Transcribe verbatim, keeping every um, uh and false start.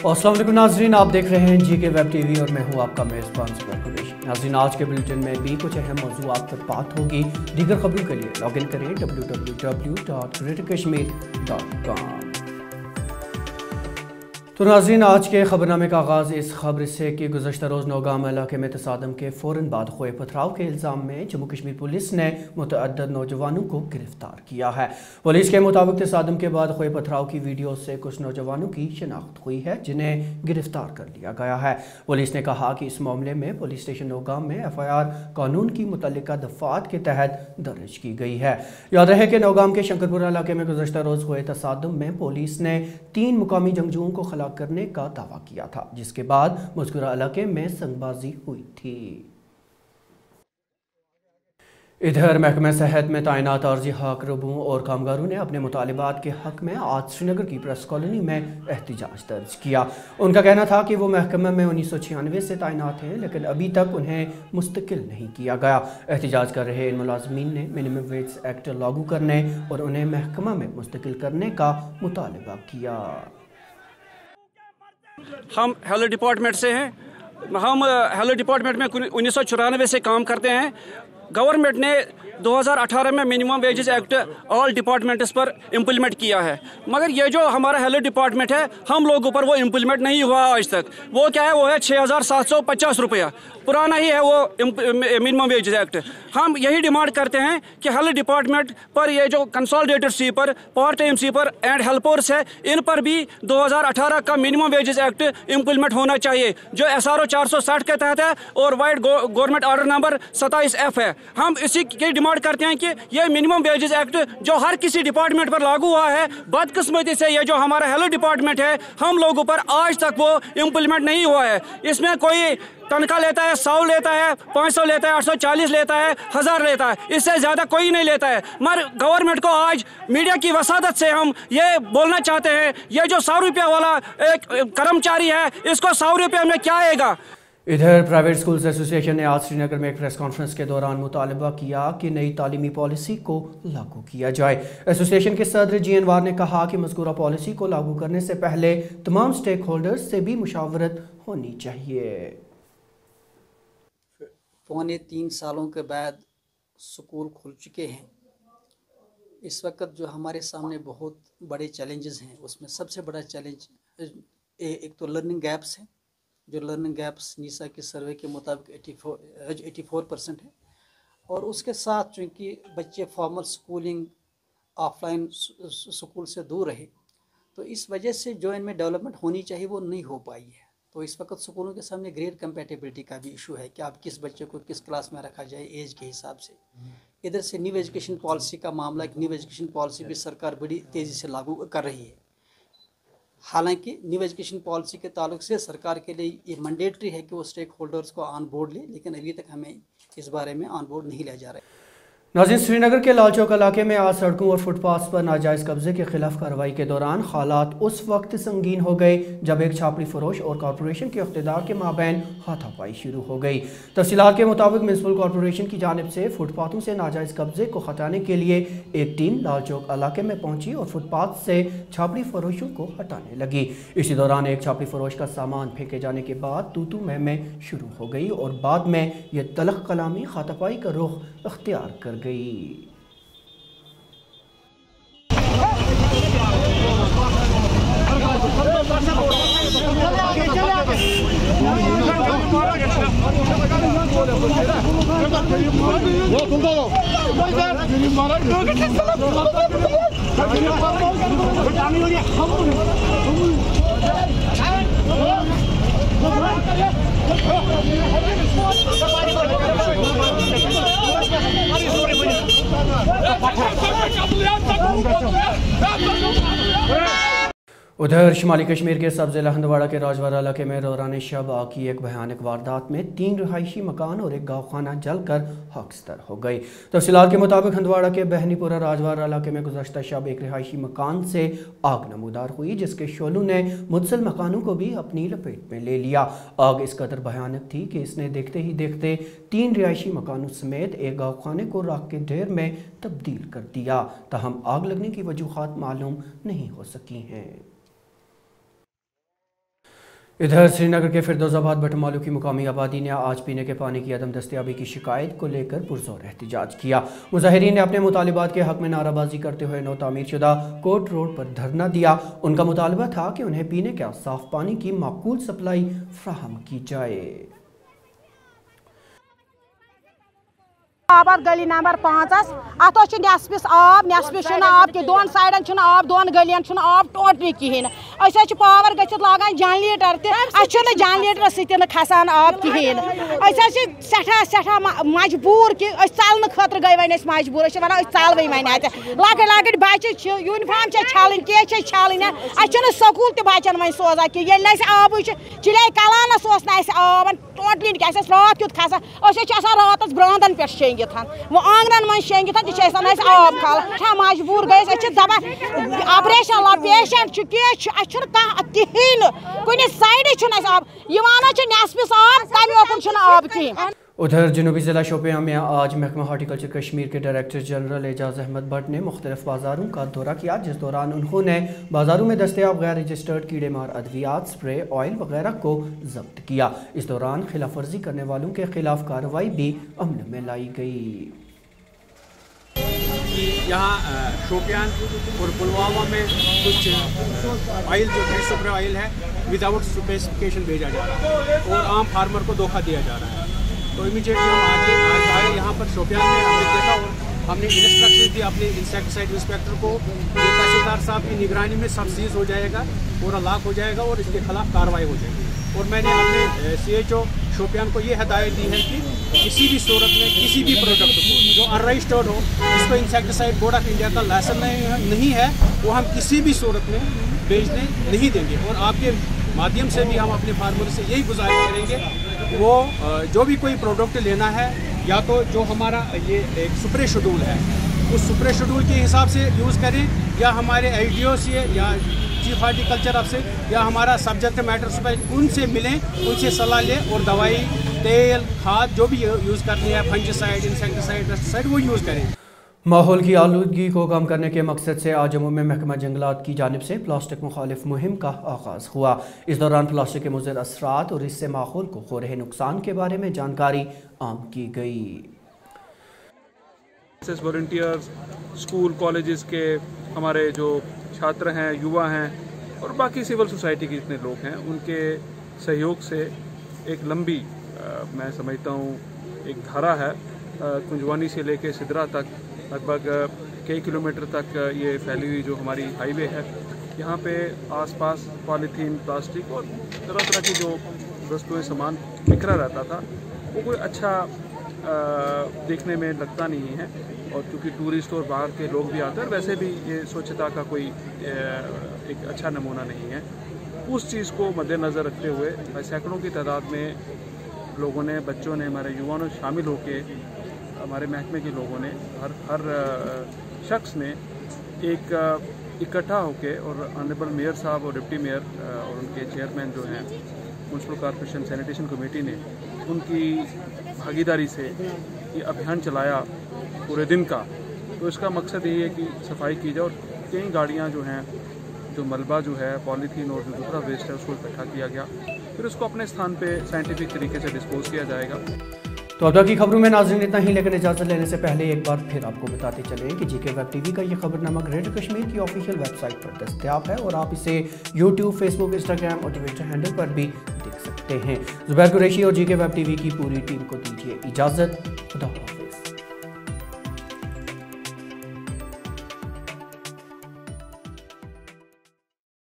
अस्सलाम वालेकुम नाज़रीन, आप देख रहे हैं जी के वेब टीवी और मैं हूं आपका मेज़बान कुरैशी। नाज़रीन, आज के बुलेटिन में भी कुछ अहम मौज़ूआत पर बात होगी। दीगर खबरों के लिए लॉग इन करें W W W dot greater Kashmir dot com. तो नाज़रीन, आज के खबरनामे का आगाज़ इस खबर से कि गुज़श्ता रोज़ नौगाम इलाके में तसादम के फ़ौरन बाद हुए पथराव के इल्ज़ाम में जम्मू कश्मीर पुलिस ने मुतअद्दिद नौजवानों को गिरफ्तार किया है। पुलिस के मुताबिक तसादम के बाद हुए पथराव की वीडियो से कुछ नौजवानों की शनाख्त हुई है जिन्हें गिरफ्तार कर लिया गया है। पुलिस ने कहा कि इस मामले में पुलिस स्टेशन नौगाम में एफ आई आर कानून की मुतल्लिका दफ़ात के तहत दर्ज की गई है। याद रहे कि नौगाम के शंकरपुरा इलाके में गुज़श्ता रोज़ हुए तसादम में पुलिस ने तीन मुकामी जंगजुओं को खलाक करने का दावा किया था, जिसके बाद मज़कूरा इलाके में संगबाजी हुई थी। इधर महकमे सेहत में तैनात आर्जी हाकरबों और कामगारों ने अपने मुतालिबात के हक में आज श्रीनगर की प्रेस कॉलोनी में एहतजाज दर्ज किया। उनका कहना था कि वो महकमे में उन्नीस सौ छियानवे से तैनात हैं, लेकिन अभी तक उन्हें मुस्तकिल नहीं किया गया। एहतजाज कर रहे इन मुलाजमीन ने मिनिमम वेज एक्ट लागू करने और उन्हें महकमा में मुस्तकिल करने का मुतालबा किया। हम हेल्थ डिपार्टमेंट से हैं। हम हेल्थ डिपार्टमेंट में उन्नीस सौ चौरानवे से काम करते हैं। गवर्नमेंट ने दो हज़ार अठारह में minimum wages act all departments पर इम्प्लीमेंट किया है, मगर ये जो हमारा हेल्थ डिपार्टमेंट है हम लोगों पर वो इम्प्लीमेंट नहीं हुआ आज तक। वो क्या है, वो है छः हज़ार सात सौ पचास रुपया, पुराना ही है वो मिनिमम वेजेस एक्ट। हम यही डिमांड करते हैं कि हेल्थ डिपार्टमेंट पर ये जो consolidated sweeper, part time sweeper and helpers है, इन पर भी दो हज़ार अठारह का मिनिमम वेजेस एक्ट इम्प्लीमेंट होना चाहिए, जो एस आर ओ चार सौ साठ के तहत है और वाइड गवर्नमेंट ऑर्डर नंबर सत्ताईस एफ है। हम इसी की डिमांड करते हैं कि ये मिनिमम वेजेस एक्ट जो हर किसी डिपार्टमेंट पर लागू हुआ है, बदकिस्मती से ये जो हमारा हेल्थ डिपार्टमेंट है हम लोगों पर आज तक वो इम्प्लीमेंट नहीं हुआ है। इसमें कोई तनख्वाह लेता है, सौ लेता है, पाँच सौ लेता है, आठ सौ चालीस लेता है, हज़ार लेता है, इससे ज़्यादा कोई नहीं लेता है। मगर गवर्नमेंट को आज मीडिया की वसादत से हम ये बोलना चाहते हैं, ये जो सौ रुपया वाला एक कर्मचारी है इसको सौ रुपये में क्या आएगा। इधर प्राइवेट स्कूल्स एसोसिएशन ने आज श्रीनगर में एक प्रेस कॉन्फ्रेंस के दौरान मुतालबा किया कि नई तालीमी पॉलिसी को लागू किया जाए। एसोसिएशन के सदर जी अनवार ने कहा कि मज़कूरा पॉलिसी को लागू करने से पहले तमाम स्टेक होल्डर्स से भी मुशावरत होनी चाहिए। पौने तीन सालों के बाद स्कूल खुल चुके हैं। इस वक्त जो हमारे सामने बहुत बड़े चैलेंजेस हैं, उसमें सबसे बड़ा चैलेंज एक तो लर्निंग गैप्स है, जो लर्निंग गैप्स नीसा के सर्वे के मुताबिक चौरासी परसेंट है, और उसके साथ चूँकि बच्चे फॉर्मल स्कूलिंग ऑफलाइन स्कूल से दूर रहे, तो इस वजह से जो इनमें डेवलपमेंट होनी चाहिए वो नहीं हो पाई है। तो इस वक्त स्कूलों के सामने ग्रेड कंपैटिबिलिटी का भी इशू है कि आप किस बच्चे को किस क्लास में रखा जाए एज के हिसाब से। इधर से न्यू एजुकेशन पॉलिसी का मामला, न्यू एजुकेशन पॉलिसी भी सरकार बड़ी तेज़ी से लागू कर रही है। हालांकि न्यू एजुकेशन पॉलिसी के ताल्लुक से सरकार के लिए ये मैंडेटरी है कि वो स्टेक होल्डर्स को ऑन बोर्ड ले, लेकिन अभी तक हमें इस बारे में ऑन बोर्ड नहीं लिया जा रहा है। नाज़रीन, श्रीनगर के लाल चौक इलाके में आज सड़कों और फुटपाथ पर नाजायज़ कब्जे के खिलाफ कार्रवाई के दौरान हालात उस वक्त संगीन हो गए जब एक छापड़ी फरोश और कॉरपोरेशन के इख्तिदार के माबैन हाथापाई शुरू हो गई। तफसीलात के मुताबिक म्युनिसिपल कॉरपोरेशन की जानिब से फुटपाथों से नाजायज़ कब्जे को हटाने के लिए एक टीम लाल चौक इलाके में पहुंची और फुटपाथ से छापड़ी फरोशों को हटाने लगी। इसी दौरान एक छापड़ी फरोश का सामान फेंके जाने के बाद तू तू मैं मैं शुरू हो गई और बाद में यह तलख कलामी हाथापाई का रुख अख्तियार कर गई। उधर शुमाली कश्मीर के सब जिला हंदवाड़ा के राजवाड़ा इलाके में दौरान शब आग की एक भयानक वारदात में तीन रिहायशी मकान और एक गाँवखाना जलकर खाकस्तर हो गई। तफसीलात के मुताबिक हंदवाड़ा के बहनीपुरा राजवाड़ा इलाके में गुज़श्ता शब एक रिहायशी मकान से आग नमूदार हुई, जिसके शोलों ने मुतसिल मकानों को भी अपनी लपेट में ले लिया। आग इस कदर भयानक थी कि इसने देखते ही देखते तीन रिहायशी मकानों समेत एक गाँवखाने को राख के ढेर में तब्दील कर दिया। ताहम आग लगने की वजूहात मालूम नहीं हो सकी हैं। इधर श्रीनगर के फिरदौसाबाद बटमालू की मुकामी आबादी ने आज पीने के पानी की अदम दस्तियाबी की शिकायत को लेकर पुरजोर एहतजाज किया। मुजाहिरीन ने अपने मुतालिबात के हक में नाराबाजी करते हुए नौ तामीर शुदा कोर्ट रोड पर धरना दिया। उनका मुतालबा था कि उन्हें पीने का साफ पानी की माकूल सप्लाई फ्राहम की जाए। आबाद गली नंबर पाँचस अत नस्पिस आब नस्पिस आब कि दोन साइडन आब दोन गलियन आब टोटली कहें पावर गि लागान जनरेटर तह जनरेटर सत खसान आब कहें सठा सठा मजबूर कि चलने खतर गई वन मजबूर वन चलवे वन अत लकट लकट बच्चे यूनिफॉर्म छालन कह छालन अ स्कूल तक बचन वो सोजा कि आब चिले कलानस आब टोटली रात क्युत खसान रात ब्रांदन पे शेंगित वो आंगन मन शेंगित तह आब खल मजबूर गए दपान ऑपरेशन ला पेशेंट कहें कुन साइड आब नस्पिस आब तमें ओकुन आब कहें। उधर जनूबी ज़िला शोपियां में आज महकमा हार्टिकल्चर कश्मीर के डायरेक्टर जनरल एजाज अहमद भट्ट ने मुख्तलिफ बाज़ारों का दौरा किया, जिस दौरान उन्होंने बाज़ारों में दस्तयाब गैर रजिस्टर्ड कीड़े मार अद्वियात, स्प्रे, ऑयल वगैरह को जब्त किया। इस दौरान खिलाफ वर्जी करने वालों के खिलाफ कार्रवाई भी अमल में लाई गई। यहाँ शोपियान और पुलवामा में कुछ ऑयल जो है सुपर ऑयल है विदाउट स्पेसिफिकेशन भेजा जा रहा है और आम फार्मर को धोखा दिया जा रहा है। तो इमीडिएटली हम आगे आज आए यहाँ पर शोपियान में हमने देखा और हमने इंस्ट्रक्शन दी अपने इंसेक्टिसाइड इंस्पेक्टर को, ये तहसीलदार साहब की निगरानी में सब सीज हो जाएगा, पूरा लॉक हो जाएगा और इसके खिलाफ कार्रवाई हो जाएगी। और मैंने अपने सी एच ओ शोपियान को ये हदायत दी है कि किसी भी सूरत में किसी भी प्रोडक्ट को जो अनरजिस्टर्ड हो, जिसको इंसेक्टिसाइड बोर्ड ऑफ इंडिया का लाइसेंस नहीं है, वो हम किसी भी सूरत में बेचने नहीं देंगे। और आपके माध्यम से भी हम अपने फार्मर से यही गुजारिश करेंगे वो जो भी कोई प्रोडक्ट लेना है या तो जो हमारा ये एक सुप्रे शेड्यूल है उस सुप्रे शेड्यूल के हिसाब से यूज़ करें, या हमारे आई डी ओ से या चीफ हार्टिकल्चर अफसर या हमारा सब्जेक्ट मैटर सुपर उनसे मिलें, उनसे सलाह लें और दवाई, तेल, खाद जो भी यूज़ करनी है, फंजिसाइड, इंसेक्टिसाइड, पेस्टिसाइड वो यूज़ करें। माहौल की आलूदगी को कम करने के मकसद से आज जम्मू में महकमा जंगलात की जानिब से प्लास्टिक मुखालिफ मुहिम का आगाज़ हुआ। इस दौरान प्लास्टिक के मुज़र असरात और इससे माहौल को हो रहे नुकसान के बारे में जानकारी आम की गई। वॉलंटियर्स, स्कूल कॉलेजेस के हमारे जो छात्र हैं, युवा हैं और बाकी सिविल सोसाइटी के जितने लोग हैं, उनके सहयोग से एक लंबी आ, मैं समझता हूँ एक धारा है, कुंजवानी से लेके सिदरा तक लगभग कई किलोमीटर तक ये फैली हुई जो हमारी हाईवे है। यहाँ पे आसपास पॉलीथीन, प्लास्टिक और तरह तरह की जो वस्तुएं सामान बिखरा रहता था, वो कोई अच्छा आ, देखने में लगता नहीं है। और क्योंकि टूरिस्ट और बाहर के लोग भी आते हैं, वैसे भी ये स्वच्छता का कोई एक अच्छा नमूना नहीं है। उस चीज़ को मद्देनज़र रखते हुए सैकड़ों की तादाद में लोगों ने, बच्चों ने, हमारे युवाओं ने शामिल होकर, हमारे महकमे के लोगों ने, हर हर शख्स ने एक इकट्ठा होकर और ऑनरेबल मेयर साहब और डिप्टी मेयर और उनके चेयरमैन जो हैं म्युनिसिपल कॉर्पोरेशन सैनिटेशन कमेटी ने, उनकी भागीदारी से ये अभियान चलाया पूरे दिन का। तो इसका मकसद यही है कि सफाई की जाए और कई गाड़ियाँ जो हैं, जो मलबा जो है, पॉलीथीन और जो दूसरा वेस्ट है, उसको इकट्ठा किया गया, फिर उसको अपने स्थान पे साइंटिफिक तरीके से डिस्पोज किया जाएगा। तो अब तक की खबरों में नाज़रीन इतना ही, लेकिन इजाज़त लेने से पहले एक बार फिर आपको बताते चले कि जीके वेब टीवी का ये खबरनामा ग्रेटर कश्मीर की ऑफिशियल वेबसाइट पर दस्तयाब है और आप इसे यूट्यूब, फेसबुक, इंस्टाग्राम और ट्विटर हैंडल पर भी देख सकते हैं। जुबैर कुरैशी और जीके वेब टीवी की पूरी टीम को दीजिए इजाज़त। खुदा।